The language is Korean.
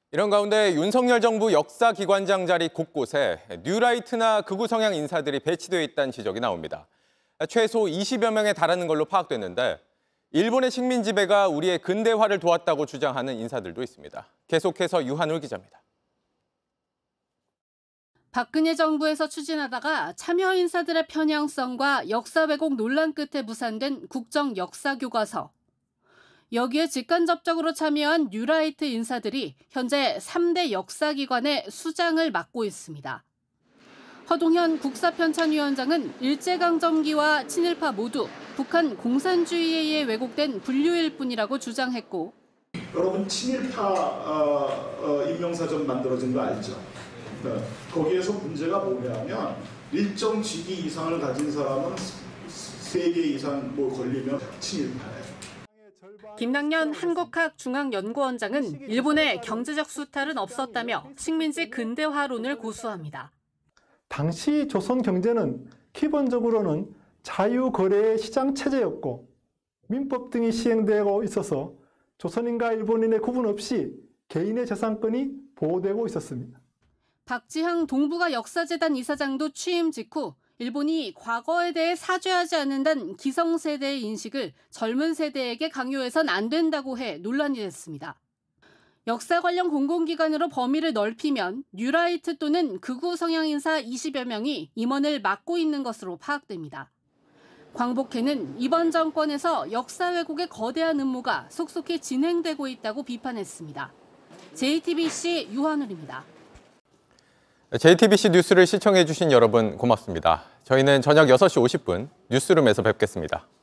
이런 가운데 윤석열 정부 역사기관장 자리 곳곳에 뉴라이트나 극우 성향 인사들이 배치되어 있다는 지적이 나옵니다. 최소 20여 명에 달하는 걸로 파악됐는데 일본의 식민 지배가 우리의 근대화를 도왔다고 주장하는 인사들도 있습니다. 계속해서 유한울 기자입니다. 박근혜 정부에서 추진하다가 참여 인사들의 편향성과 역사 왜곡 논란 끝에 무산된 국정 역사 교과서. 여기에 직간접적으로 참여한 뉴라이트 인사들이 현재 3대 역사기관의 수장을 맡고 있습니다. 허동현 국사편찬위원장은 일제강점기와 친일파 모두 북한 공산주의에 의해 왜곡된 분류일 뿐이라고 주장했고, 여러분 친일파 인명사전 만들어진 거 알죠? 거기에서 문제가 뭐냐면 일정 직위 이상을 가진 사람은 3개 이상 걸리면 친일파예요. 김낙년 한국학중앙연구원장은 일본의 경제적 수탈은 없었다며 식민지 근대화론을 고수합니다. 당시 조선 경제는 기본적으로는 자유거래의 시장 체제였고 민법 등이 시행되고 있어서 조선인과 일본인의 구분 없이 개인의 재산권이 보호되고 있었습니다. 박지항 동북아 역사재단 이사장도 취임 직후 일본이 과거에 대해 사죄하지 않는다는 기성세대의 인식을 젊은 세대에게 강요해선 안 된다고 해 논란이 됐습니다. 역사 관련 공공기관으로 범위를 넓히면 뉴라이트 또는 극우 성향 인사 20여 명이 임원을 맡고 있는 것으로 파악됩니다. 광복회는 이번 정권에서 역사 왜곡의 거대한 음모가 속속히 진행되고 있다고 비판했습니다. JTBC 유한울입니다. JTBC 뉴스를 시청해 주신 여러분 고맙습니다. 저희는 저녁 6시 50분 뉴스룸에서 뵙겠습니다.